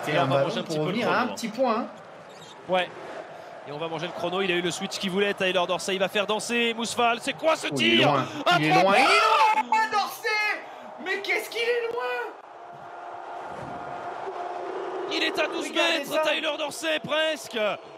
c'était un ballon pour revenir à un petit point. Ouais. Et on va manger le chrono. Il a eu le switch qu'il voulait. Tyler Dorsey, il va faire danser Mousfal. C'est quoi ce tir? Il est loin. Il est loin. Dorsey! Mais qu'est-ce qu'il est loin! Il est à 12 mètres, Tyler Dorsey, presque.